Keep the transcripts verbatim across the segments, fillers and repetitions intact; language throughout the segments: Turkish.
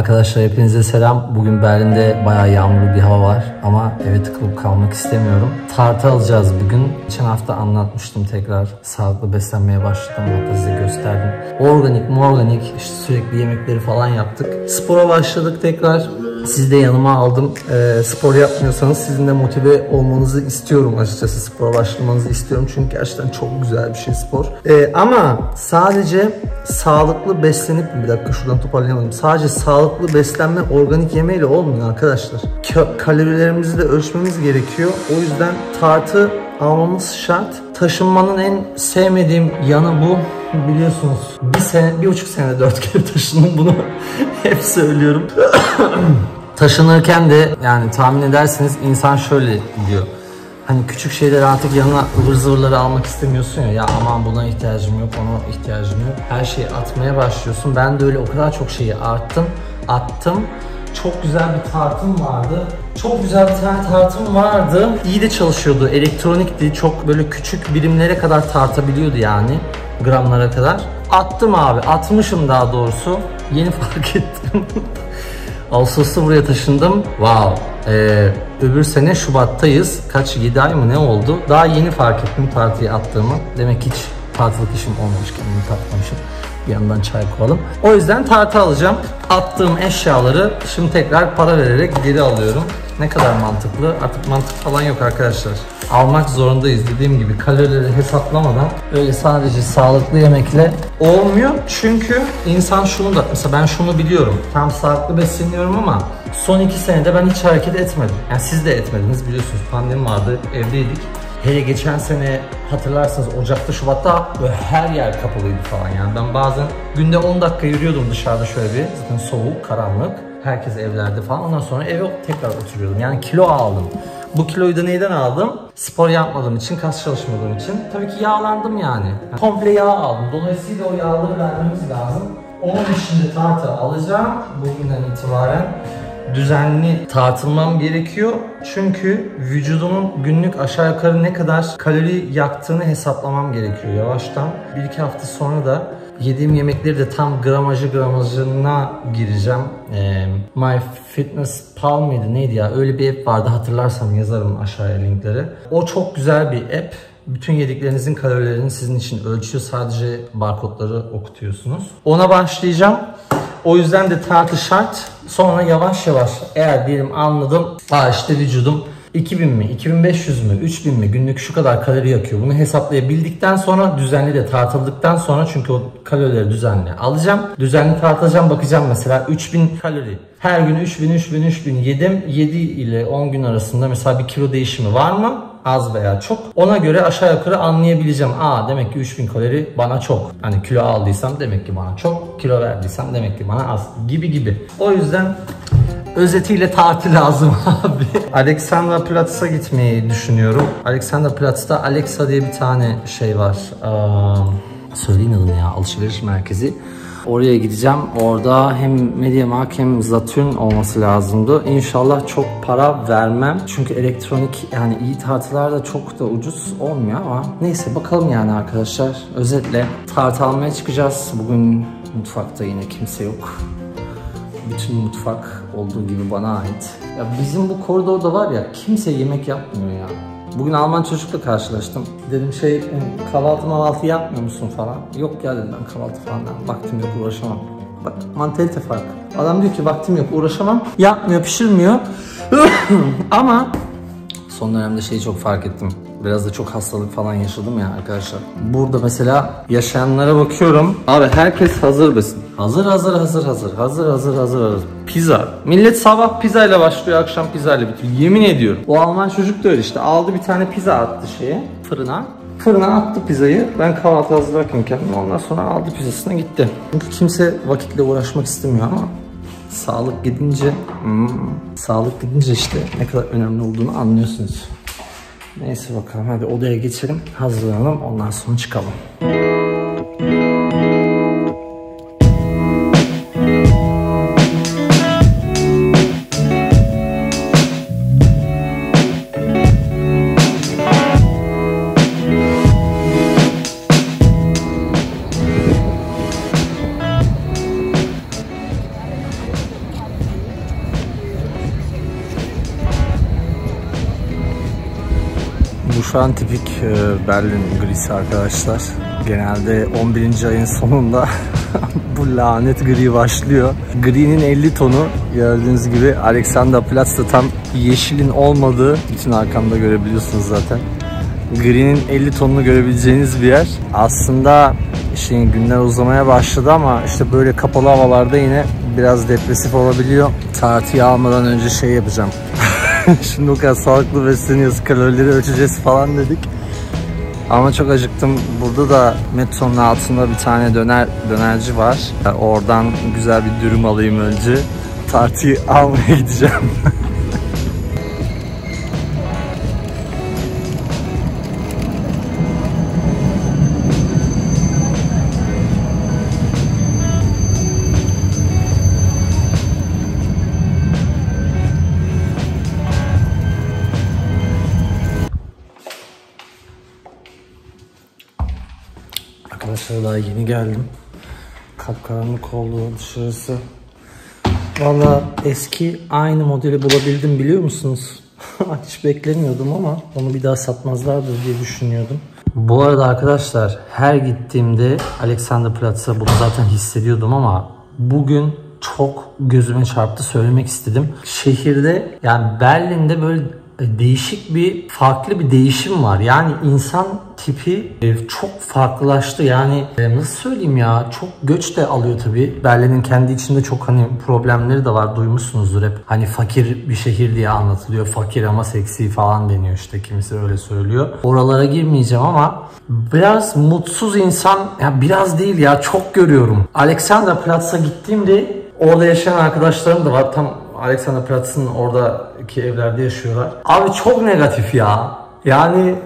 Arkadaşlar hepinize selam. Bugün Berlin'de bayağı yağmurlu bir hava var ama eve tıkılıp kalmak istemiyorum. Tartı alacağız bugün. Geçen hafta anlatmıştım, tekrar sağlıklı beslenmeye başladım. Hatta size gösterdim. Organik, morganik, işte sürekli yemekleri falan yaptık. Spora başladık tekrar. Sizi de yanıma aldım. E, spor yapmıyorsanız sizin de motive olmanızı istiyorum açıkçası. Spora başlamanızı istiyorum çünkü gerçekten çok güzel bir şey spor. E, ama sadece sağlıklı beslenip, bir dakika şuradan toparlayamadım. Sadece sağlıklı beslenme, organik yemeyle olmuyor arkadaşlar. Kalorilerimizi de ölçmemiz gerekiyor. O yüzden tartı almamız şart. Taşınmanın en sevmediğim yanı bu. Biliyorsunuz bir sene, bir buçuk senede dört kere taşındım, bunu hep söylüyorum. Taşınırken de yani tahmin edersiniz insan şöyle diyor. Hani küçük şeyleri artık yanına ıvır zıvırları almak istemiyorsun ya. Ya aman buna ihtiyacım yok, ona ihtiyacım yok. Her şeyi atmaya başlıyorsun. Ben de öyle o kadar çok şeyi arttım, attım. Çok güzel bir tartım vardı. Çok güzel bir tane tartım vardı. İyi de çalışıyordu. Elektronikti. Çok böyle küçük birimlere kadar tartabiliyordu yani. Gramlara kadar. Attım abi. Atmışım daha doğrusu. Yeni fark ettim. Ağustos'ta buraya taşındım. Wow. Ee, öbür sene Şubat'tayız. Kaç? yedi ay mı ne oldu? Daha yeni fark ettim tartıyı attığımı. Demek hiç tartılık işim olmamış. Kendimi tartmamışım. Bir yandan çay koyalım. O yüzden tartı alacağım. Attığım eşyaları şimdi tekrar para vererek geri alıyorum. Ne kadar mantıklı. Artık mantık falan yok arkadaşlar. Almak zorundayız. Dediğim gibi kalorileri hesaplamadan öyle sadece sağlıklı yemekle olmuyor. Çünkü insan şunu da, mesela ben şunu biliyorum. Tam sağlıklı besleniyorum ama son iki senede ben hiç hareket etmedim. Yani siz de etmediniz, biliyorsunuz pandemi vardı, evdeydik. Hele geçen sene hatırlarsanız Ocak'ta, Şubat'ta böyle her yer kapalıydı falan yani. Ben bazen günde on dakika yürüyordum dışarıda şöyle bir. Zaten soğuk, karanlık. Herkes evlerde falan. Ondan sonra eve tekrar oturuyordum. Yani kilo aldım. Bu kiloyu da neyden aldım? Spor yapmadığım için, kas çalışmadığım için. Tabii ki yağlandım yani. Komple yağ aldım. Dolayısıyla o yağları vermemiz lazım. Onun için de tartı alacağım bugünden itibaren. Düzenli tartılmam gerekiyor. Çünkü vücudumun günlük aşağı yukarı ne kadar kalori yaktığını hesaplamam gerekiyor yavaştan. Bir iki hafta sonra da yediğim yemekleri de tam gramajı gramajına gireceğim. Ee, MyFitnessPal mıydı neydi ya? Öyle bir app vardı, hatırlarsam yazarım aşağıya linkleri. O çok güzel bir app. Bütün yediklerinizin kalorilerini sizin için ölçüyor. Sadece barkodları okutuyorsunuz. Ona başlayacağım. O yüzden de tartı şart. Sonra yavaş yavaş eğer diyelim anladım. Aa işte vücudum iki bin mi, iki bin beş yüz mü, üç bin mi günlük şu kadar kalori yakıyor. Bunu hesaplayabildikten sonra, düzenli de tartıldıktan sonra, çünkü o kalorileri düzenli alacağım. Düzenli tartacağım, bakacağım mesela üç bin kalori. Her gün üç bin, üç bin, üç bin yedim. yedi ile on gün arasında mesela bir kilo değişimi var mı? Az veya çok. Ona göre aşağı yukarı anlayabileceğim. Aa demek ki üç bin kalori bana çok. Hani kilo aldıysam demek ki bana çok. Kilo verdiysem demek ki bana az. Gibi gibi. O yüzden özetiyle tartı lazım abi. Alexanderplatz'a gitmeyi düşünüyorum. Alexanderplatz'ta Alexa diye bir tane şey var. Ee, söyleyeyim adını ya. Alışveriş merkezi. Oraya gideceğim. Orada hem MediaMarkt hem Saturn olması lazımdı. İnşallah çok para vermem. Çünkü elektronik, yani iyi tartılar da çok da ucuz olmuyor ama neyse bakalım yani arkadaşlar. Özetle tartı almaya çıkacağız. Bugün mutfakta yine kimse yok. Bütün mutfak olduğu gibi bana ait. Ya bizim bu koridorda var ya, kimse yemek yapmıyor ya. Bugün Alman çocukla karşılaştım. Dedim şey, kahvaltı mahvaltı yapmıyor musun falan. Yok ya dedim, ben kahvaltı falan vaktim yok, uğraşamam. Bak mantalite farkı. Adam diyor ki vaktim yok, uğraşamam. Yapmıyor, pişirmiyor. Ama son dönemde şeyi çok fark ettim. Biraz da çok hastalık falan yaşadım ya arkadaşlar. Burada mesela yaşayanlara bakıyorum. Abi herkes hazır besin. Hazır hazır hazır hazır. Hazır hazır hazır hazır. Pizza. Millet sabah pizza ile başlıyor, akşam pizza ile bitiyor. Yemin ediyorum. O Alman çocuk da öyle işte. Aldı bir tane pizza attı şeye, fırına. Fırına attı pizzayı. Ben kahvaltı hazırlarken kendim, ondan sonra aldı pizzasına gitti. Çünkü kimse vakitle uğraşmak istemiyor ama sağlık gidince hmm, sağlık gidince işte ne kadar önemli olduğunu anlıyorsunuz. Neyse bakalım, hadi odaya geçelim, hazırlanalım, ondan sonra çıkalım. şu an tipik Berlin grisi arkadaşlar. Genelde on birinci ayın sonunda bu lanet gri başlıyor. Gri'nin elli tonu gördüğünüz gibi Alexanderplatz da tam yeşilin olmadığı, bütün arkamda görebiliyorsunuz zaten. Gri'nin elli tonunu görebileceğiniz bir yer. Aslında şimdi günler uzamaya başladı ama işte böyle kapalı havalarda yine biraz depresif olabiliyor. Tartıyı almadan önce şey yapacağım. Şimdi o kadar sağlıklı besleniyoruz, kalorileri ölçeceğiz falan dedik. Ama çok acıktım. Burada da metronun altında bir tane döner dönerci var. Oradan güzel bir dürüm alayım önce. Tartıyı almaya gideceğim. Arkadaşlar daha yeni geldim. Kapkaranlık oldu dışarısı. Valla eski aynı modeli bulabildim, biliyor musunuz? Hiç beklemiyordum ama onu bir daha satmazlardı diye düşünüyordum. Bu arada arkadaşlar her gittiğimde Alexanderplatz'a bunu zaten hissediyordum ama bugün çok gözüme çarptı, söylemek istedim. Şehirde, yani Berlin'de böyle değişik bir, farklı bir değişim var. Yani insan tipi çok farklılaştı. Yani nasıl söyleyeyim ya, çok göç de alıyor tabii. Berlin'in kendi içinde çok hani problemleri de var, duymuşsunuzdur hep. Hani fakir bir şehir diye anlatılıyor. Fakir ama seksi falan deniyor işte, kimisi öyle söylüyor. Oralara girmeyeceğim ama biraz mutsuz insan, ya biraz değil ya, çok görüyorum. Alexanderplatz'a gittiğimde orada yaşayan arkadaşlarım da var. Tam Alexanderplatz'ın oradaki evlerde yaşıyorlar. Abi çok negatif ya. Yani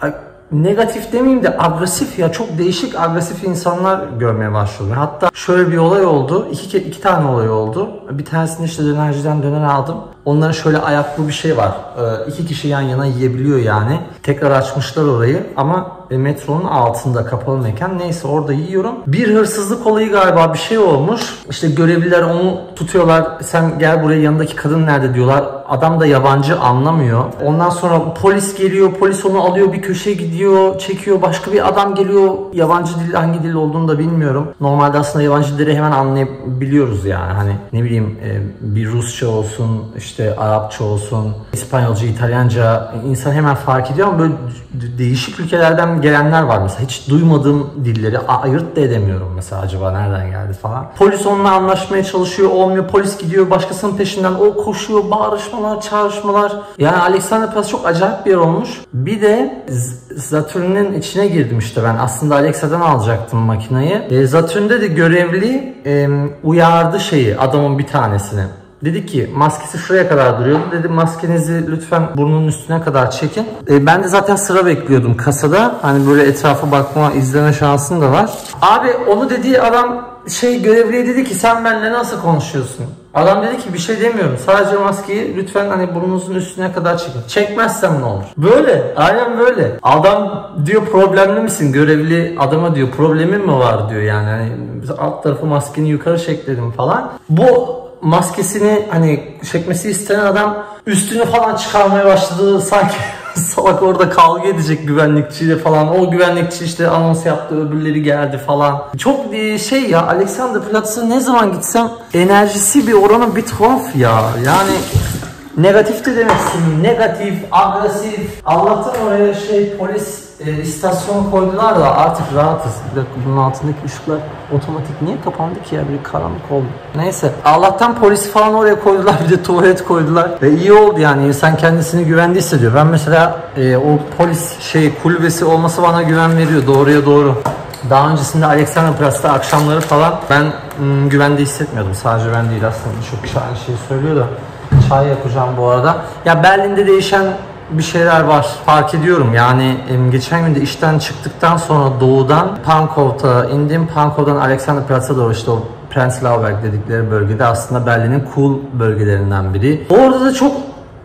negatif demeyeyim de agresif ya. Çok değişik agresif insanlar görmeye başladım. Hatta şöyle bir olay oldu. İki, iki tane olay oldu. Bir tanesini işte dönerciden döner aldım. Onların şöyle ayaklı bir şey var. Ee, iki kişi yan yana yiyebiliyor yani. Tekrar açmışlar orayı ama metronun altında kapalı mekan. Neyse orada yiyorum. Bir hırsızlık olayı galiba, bir şey olmuş. İşte görevliler onu tutuyorlar. Sen gel buraya, yanındaki kadın nerede diyorlar. Adam da yabancı, anlamıyor. Ondan sonra polis geliyor. Polis onu alıyor, bir köşeye gidiyor, çekiyor. Başka bir adam geliyor. Yabancı dil, hangi dil olduğunu da bilmiyorum. Normalde aslında yabancı dilleri hemen anlayabiliyoruz yani. Hani ne bileyim bir Rusça olsun, işte Arapça olsun, İspanyolca, İtalyanca, insan hemen fark ediyor ama böyle değişik ülkelerden gelenler var mesela. Hiç duymadığım dilleri ayırt da edemiyorum mesela, acaba nereden geldi falan. Polis onunla anlaşmaya çalışıyor, olmuyor. Polis gidiyor başkasının peşinden, o koşuyor, bağırışmalar, çağrışmalar. Yani Alexanderplatz çok acayip bir yer olmuş. Bir de Zatürn'ün içine girdim işte ben. Aslında Alexa'dan alacaktım makinayı. E, Zatürn'de de görevli e, uyardı şeyi, adamın bir tanesini. Dedi ki maskesi şuraya kadar duruyordu. Dedi maskenizi lütfen burnunun üstüne kadar çekin. E, ben de zaten sıra bekliyordum kasada. Hani böyle etrafa bakma, izleme şansım da var. Abi onu dediği adam şey, görevliye dedi ki sen benimle nasıl konuşuyorsun? Adam dedi ki bir şey demiyorum. Sadece maskeyi lütfen hani burnunuzun üstüne kadar çekin. Çekmezsem ne olur? Böyle. Aynen böyle. Adam diyor problemli misin? Görevli adama diyor problemin mi var diyor yani. Hani alt tarafı maskeni yukarı çek dedim falan. Bu maskesini hani çekmesi isteyen adam üstünü falan çıkarmaya başladı. Sanki salak orada kavga edecek güvenlikçiyle falan. O güvenlikçi işte anons yaptı, öbürleri geldi falan. Çok şey ya, Alexanderplatz'a ne zaman gitsem enerjisi bir oranı bir tuhaf ya. Yani negatif de demek istemiyorum. Negatif, agresif. Allah'tan oraya şey polis e, istasyonu koydular da artık rahatız. Bir dakika, bunun altındaki ışıklar otomatik niye kapandı ki ya? Bir karanlık oldu. Neyse. Allah'tan polisi falan oraya koydular. Bir de tuvalet koydular. Ve iyi oldu yani. İnsan kendisini güvende hissediyor. Ben mesela e, o polis şey kulübesi olması bana güven veriyor. Doğruya doğru. Daha öncesinde Alexanderplatz'ta akşamları falan ben ım, güvende hissetmiyordum. Sadece ben değil aslında. Çok kişi aynı şeyi söylüyor da. Çay yapacağım bu arada. Ya Berlin'de değişen bir şeyler var. Fark ediyorum. Yani geçen gün de işten çıktıktan sonra doğudan Pankov'ta indim. Pankov'dan Alexanderplatz'a doğru işte o Prenzlauer Berg dedikleri bölgede aslında Berlin'in cool bölgelerinden biri. Orada da çok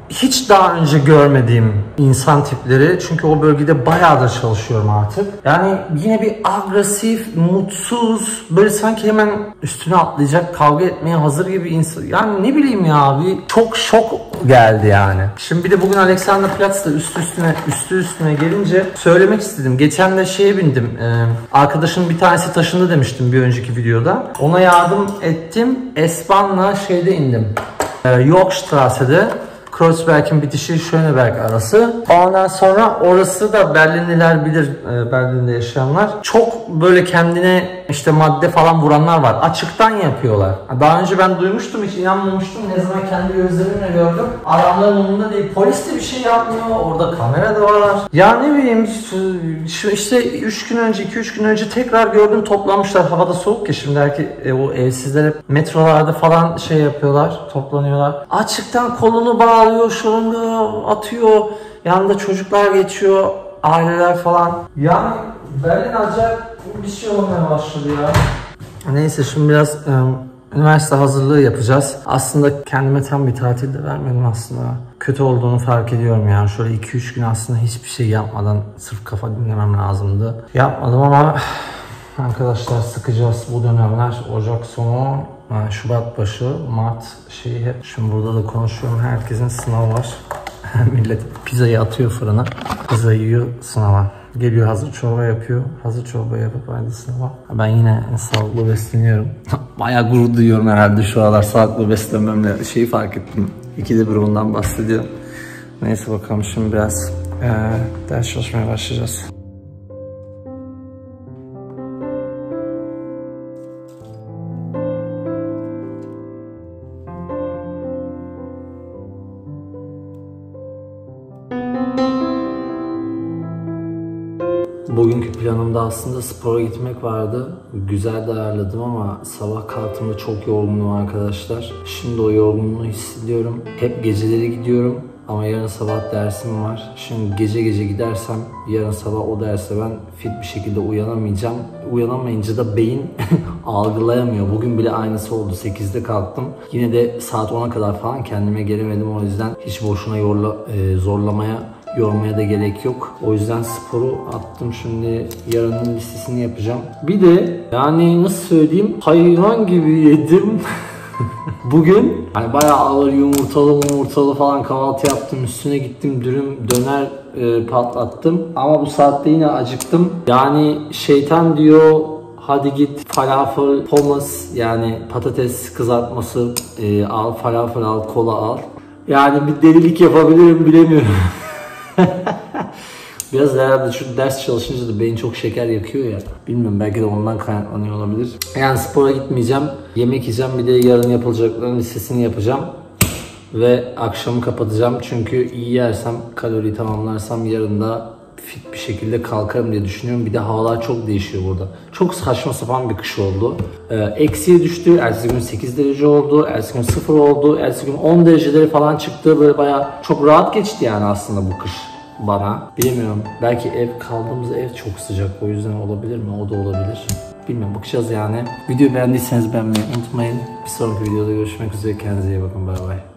hiç daha önce görmediğim insan tipleri. Çünkü o bölgede bayağıdır çalışıyorum artık. Yani yine bir agresif, mutsuz, böyle sanki hemen üstüne atlayacak, kavga etmeye hazır gibi insan. Yani ne bileyim ya, bir çok şok geldi yani. Şimdi bir de bugün Alexanderplatz'ta üstü üstüne üstü üstüne gelince söylemek istedim. Geçen de şeye bindim. Ee, arkadaşın bir tanesi taşındı demiştim bir önceki videoda. Ona yardım ettim. S-Bahn'la şeyde indim. Ee, Yorkstrasse'de. Kreuzberg'in bitişi Schöneberg arası. Ondan sonra orası da Berlinliler bilir, Berlin'de yaşayanlar. Çok böyle kendine işte madde falan vuranlar var. Açıktan yapıyorlar. Daha önce ben duymuştum, hiç inanmamıştım. Ne zaman kendi gözlerimle gördüm. Adamların umurunda değil. Polis de bir şey yapmıyor. Orada kamera da var. Ya ne bileyim, şu işte üç gün önce, iki üç gün önce tekrar gördüm, toplanmışlar. Havada soğuk ya şimdi, belki e, o evsizler hep metrolarda falan şey yapıyorlar, toplanıyorlar. Açıktan kolunu bağlıyor, şalını atıyor. Yanında çocuklar geçiyor, aileler falan. Yani Berlin acayip bir şey olmaya başladı ya. Neyse, şimdi biraz e, üniversite hazırlığı yapacağız. Aslında kendime tam bir tatil de vermedim aslında. Kötü olduğunu fark ediyorum yani. Şöyle iki üç gün aslında hiçbir şey yapmadan sırf kafa dinlemem lazımdı. Yapmadım ama arkadaşlar sıkacağız bu dönemler. Ocak sonu, Şubat başı, Mart şeyi hep. Şimdi burada da konuşuyorum. Herkesin sınavı var. Millet pizzayı atıyor fırına. Pizza yiyor, sınava. Geliyor, hazır çorba yapıyor. Hazır çorba yapıp aynı sınava. Ben yine sağlıklı besleniyorum. Bayağı gurur duyuyorum herhalde şu aralar sağlıklı beslenmemle. Şeyi fark ettim. İkide bir bundan bahsediyorum. Neyse bakalım, şimdi biraz ee, ders çalışmaya başlayacağız. Bugünkü planımda aslında spora gitmek vardı. Güzel de ayarladım ama sabah kalktığımda çok yorgunum arkadaşlar. Şimdi o yorgunluğu hissediyorum. Hep geceleri gidiyorum ama yarın sabah dersim var. Şimdi gece gece gidersem yarın sabah o derse ben fit bir şekilde uyanamayacağım. Uyanamayınca da beyin algılayamıyor. Bugün bile aynısı oldu. sekizde kalktım. Yine de saat ona kadar falan kendime gelemedim. O yüzden hiç boşuna yorla, e, zorlamaya yormaya da gerek yok. O yüzden sporu attım. Şimdi yarının listesini yapacağım. Bir de yani nasıl söyleyeyim, hayvan gibi yedim. Bugün hani bayağı ağır yumurtalı yumurtalı falan kahvaltı yaptım. Üstüne gittim dürüm döner e, patlattım. Ama bu saatte yine acıktım. Yani şeytan diyor hadi git falafel, hummus yani patates kızartması e, al, falafel al, kola al. Yani bir delilik yapabilirim, bilemiyorum. Biraz herhalde şu ders çalışınca da beyin çok şeker yakıyor ya. Bilmiyorum, belki de ondan kaynaklanıyor olabilir. Yani spora gitmeyeceğim. Yemek yiyeceğim. Bir de yarın yapılacakların listesini yapacağım. Ve akşamı kapatacağım. Çünkü iyi yersem, kaloriyi tamamlarsam yarın da fit bir şekilde kalkarım diye düşünüyorum. Bir de havalar çok değişiyor burada. Çok saçma sapan bir kış oldu. Ee, eksiye düştü. Ertesi gün sekiz derece oldu. Ertesi gün sıfır oldu. Ertesi gün on dereceleri falan çıktı. Böyle bayağı çok rahat geçti yani aslında bu kış bana. Bilmiyorum. Belki ev kaldığımız ev çok sıcak. O yüzden olabilir mi? O da olabilir. Bilmiyorum. Bakacağız yani. Videoyu beğendiyseniz beğenmeyi unutmayın. Bir sonraki videoda görüşmek üzere. Kendinize iyi bakın. Bay bay.